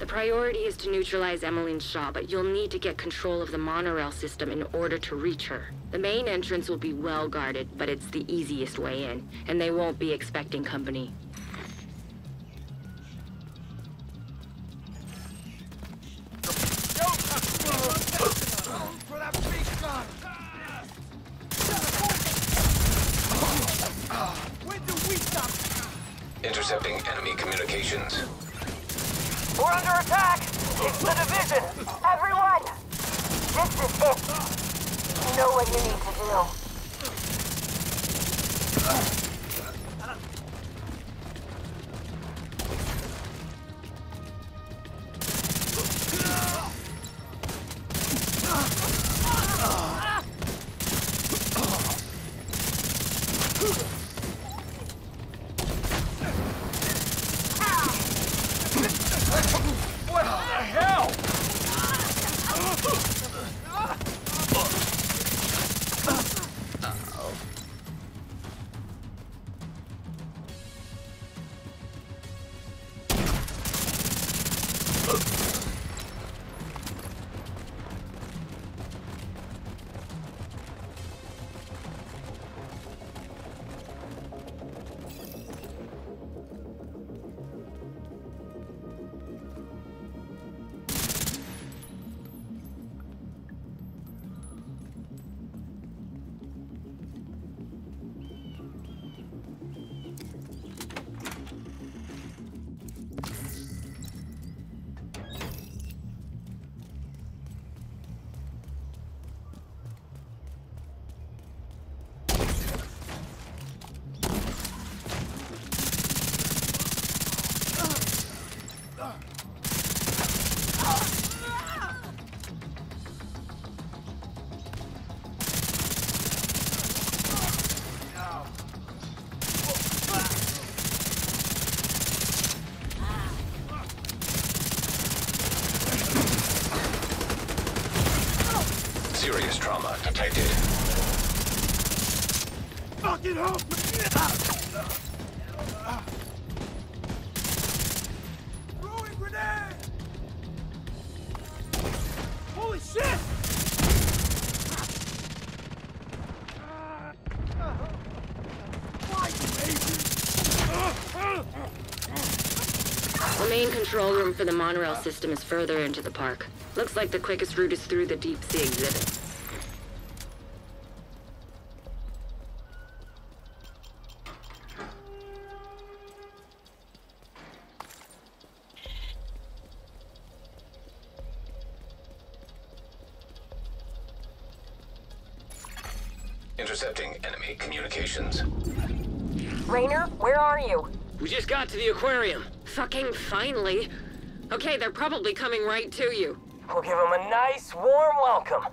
The priority is to neutralize Emmeline Shaw, but you'll need to get control of the monorail system in order to reach her. The main entrance will be well guarded, but it's the easiest way in, and they won't be expecting company. Intercepting enemy communications. We're under attack! It's the division! Everyone! This is it! You know what you need to do. What the hell? Serious trauma detected. Fucking help me! Throwing grenade! Holy shit! Why, you agent? The main control room for the monorail system is further into the park. Looks like the quickest route is through the deep sea exhibit. Intercepting enemy communications. Raynor, where are you? We just got to the aquarium. Fucking finally. Okay, they're probably coming right to you. We'll give them a nice, warm welcome.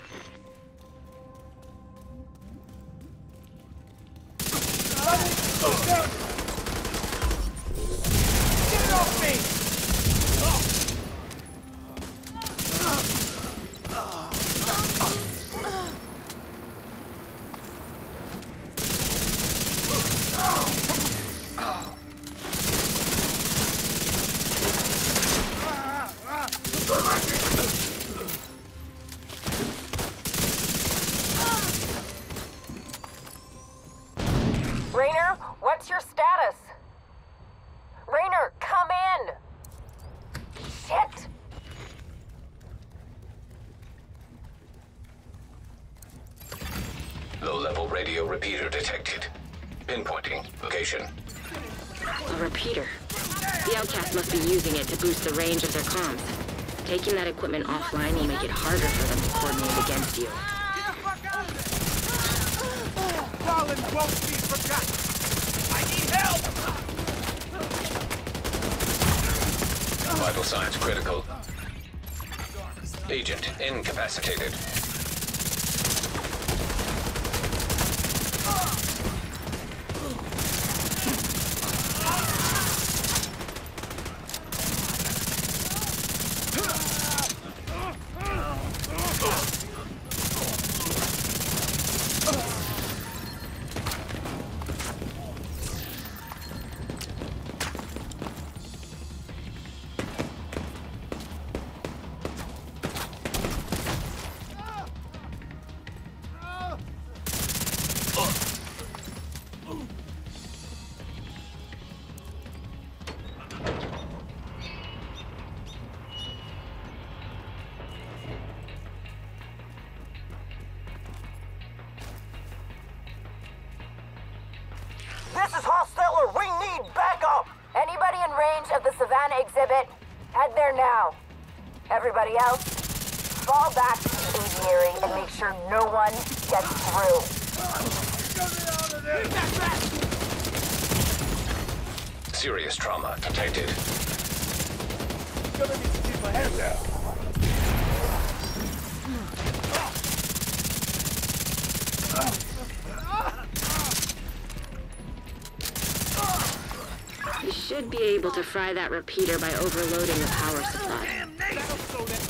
Get it off me! Raynor, what's your status? Raynor, come in! Shit! Low-level radio repeater detected. Pinpointing location. A repeater. The Outcast must be using it to boost the range of their comms. Taking that equipment offline will make it harder for them to coordinate against you. Rollins won't be forgotten! I need help! Vital signs critical. Agent incapacitated. This is Hostetler. We need backup. Anybody in range of the Savannah exhibit, head there now. Everybody else, fall back to the aviary and make sure no one gets through. Serious trauma detected. Gonna need to keep my head down. You should be able to fry that repeater by overloading the power supply. That'll slow that.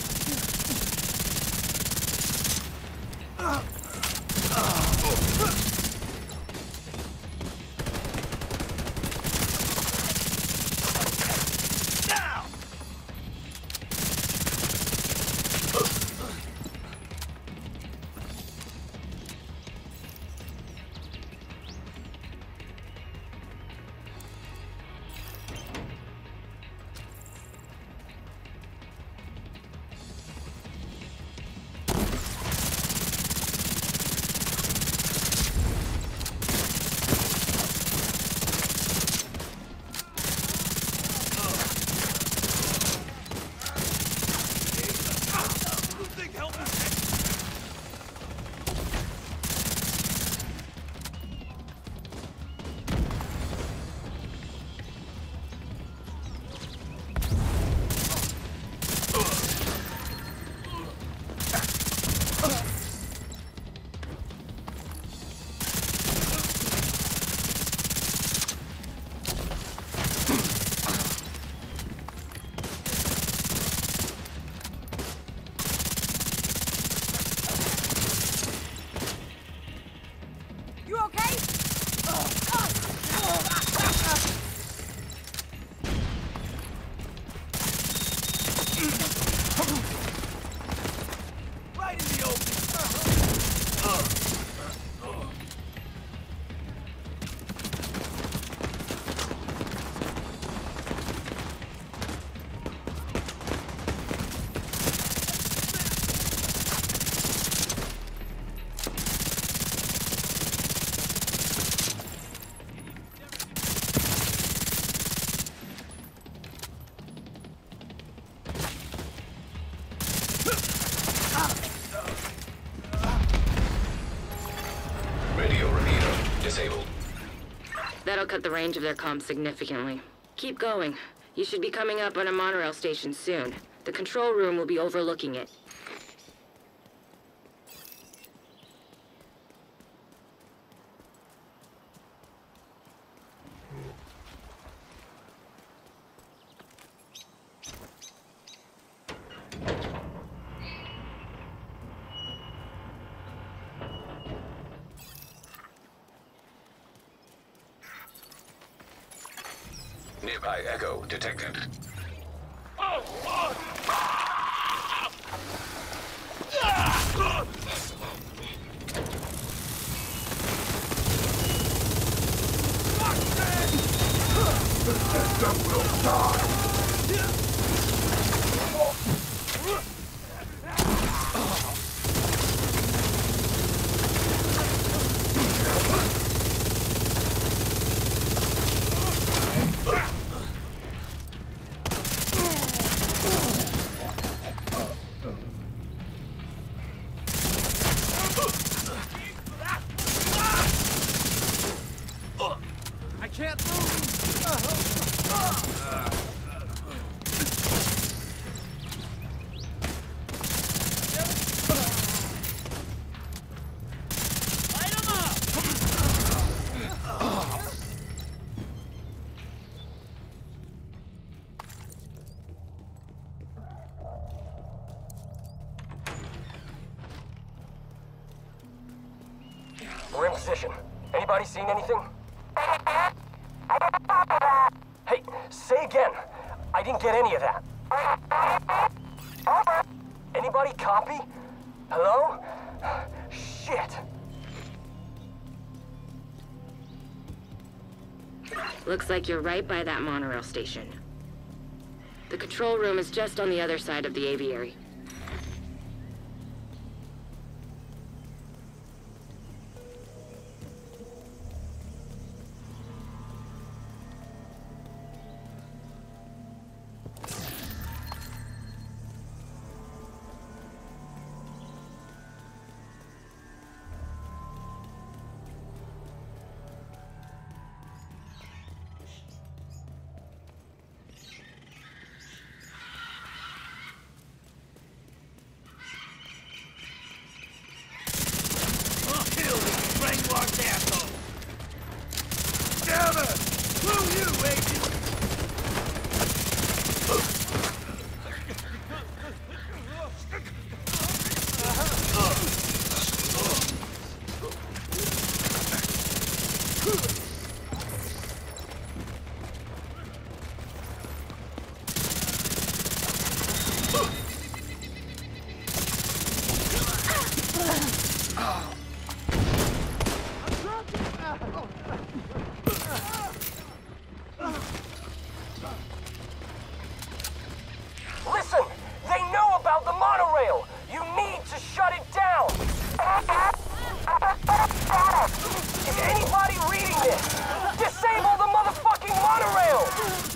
You okay? Right in the open. Radio repeater disabled. That'll cut the range of their comms significantly. Keep going. You should be coming up on a monorail station soon. The control room will be overlooking it. Nearby echo detected. I can't move. Light 'em up. We're in position. Anybody seen anything? Hey, say again. I didn't get any of that. Anybody copy? Hello? Shit. Looks like you're right by that monorail station. The control room is just on the other side of the aviary. you, Agent! Listen! They know about the monorail! You need to shut it down! Is anybody reading this? Disable the motherfucking monorail!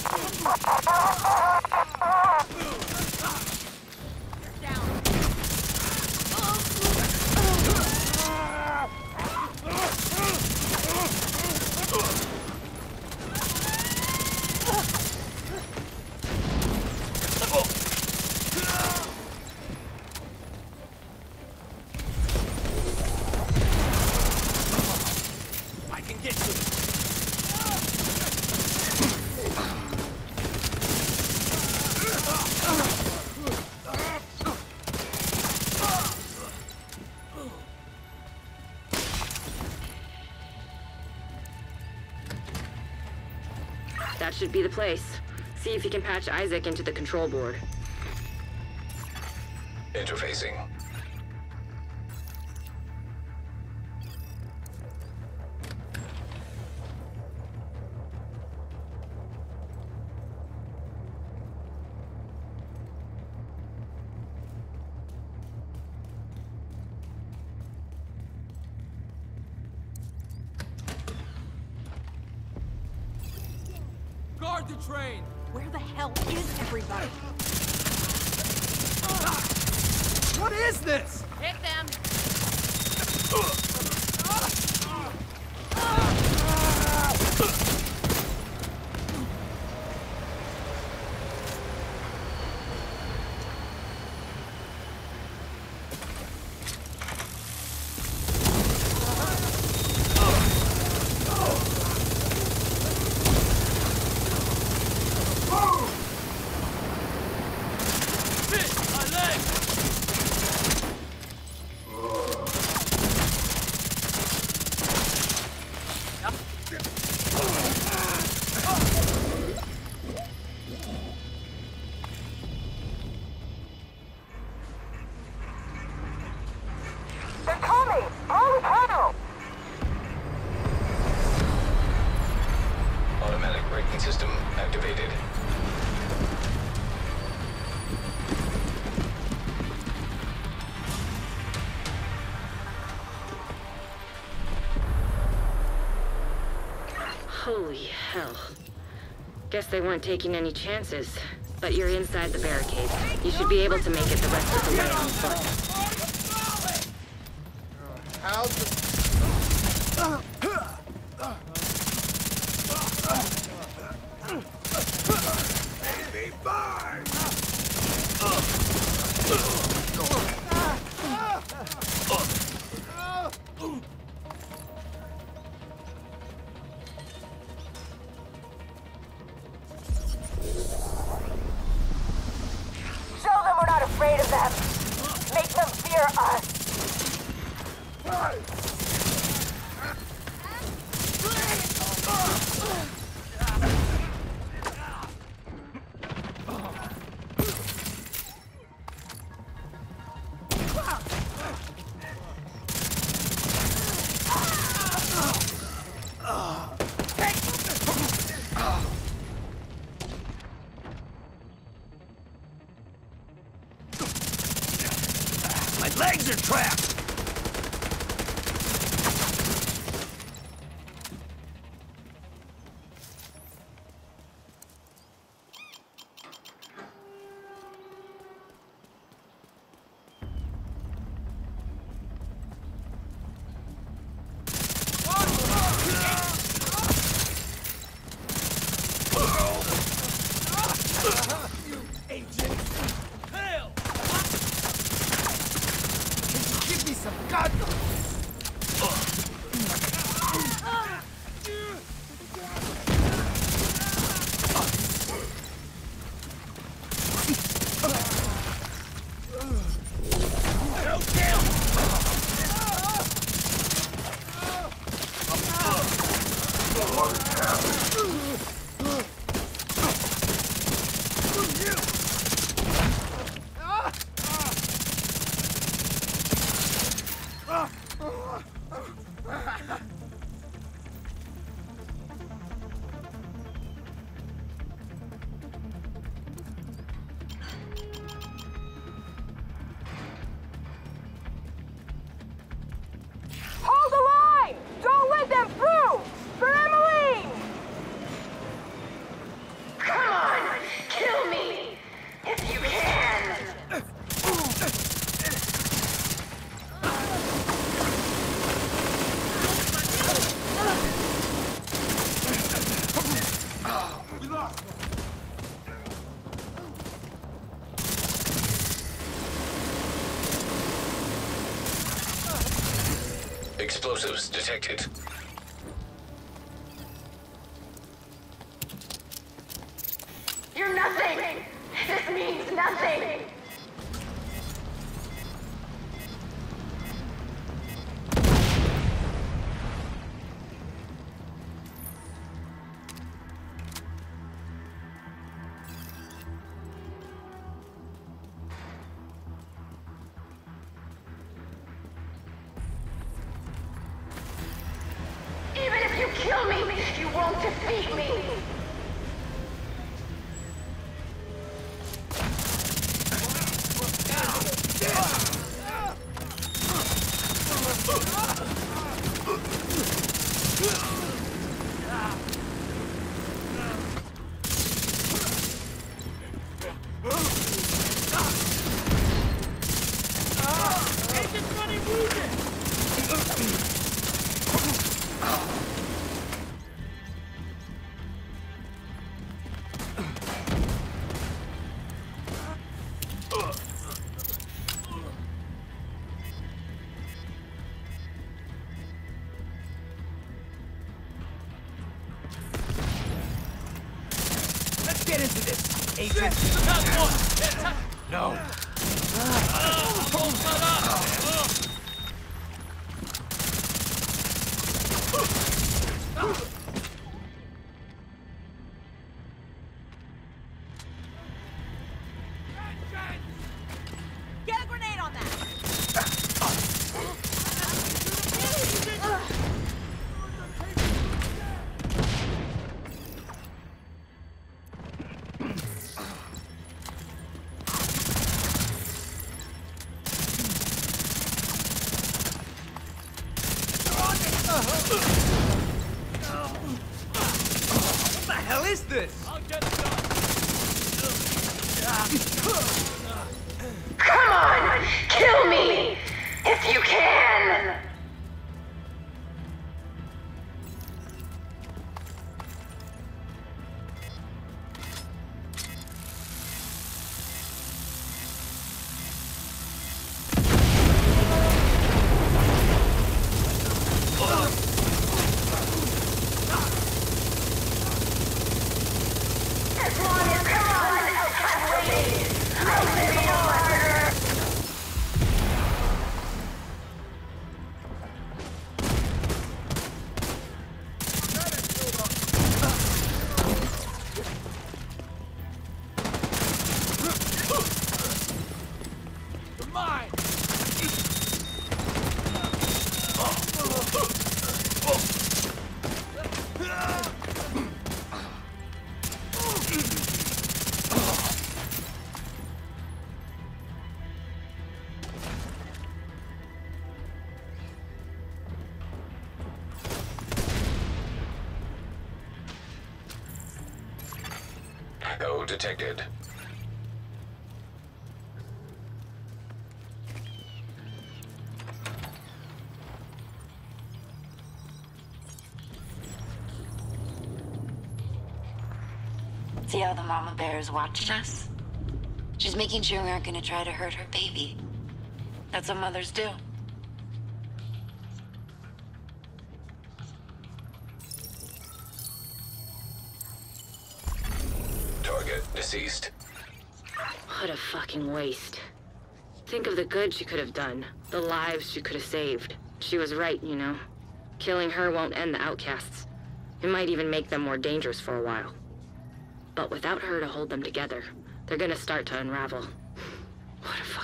I can get to it! That should be the place. See if you can patch Isaac into the control board. Interfacing. Guard the train! Where the hell is everybody? What is this? Hit them! They're coming! On the panel! Automatic braking system activated. Holy hell. Guess they weren't taking any chances. But you're inside the barricades. You should be able to make it the rest of the way on foot. How's the... Baby, bye! Show them we're not afraid of them! Make them fear us! My legs are trapped! Agent! Hell! Can you give Hold the line! Don't let them through! For Emmeline! Come on! Kill me! If you can! We lost one. Explosives detected. You're nothing! This means nothing! Even if you kill me, you won't defeat me! Let's get into this, agent. No. Get a grenade on that! What the hell is this? Come on! Kill me! If you can! As long as come on, I'll keep waiting. I'll live no longer. Mine. Echo detected. See how the mama bear is watching us? She's making sure we aren't gonna try to hurt her baby. That's what mothers do. Target deceased. What a fucking waste. Think of the good she could have done. The lives she could have saved. She was right, you know. Killing her won't end the outcasts. It might even make them more dangerous for a while. But without her to hold them together, they're gonna start to unravel. What a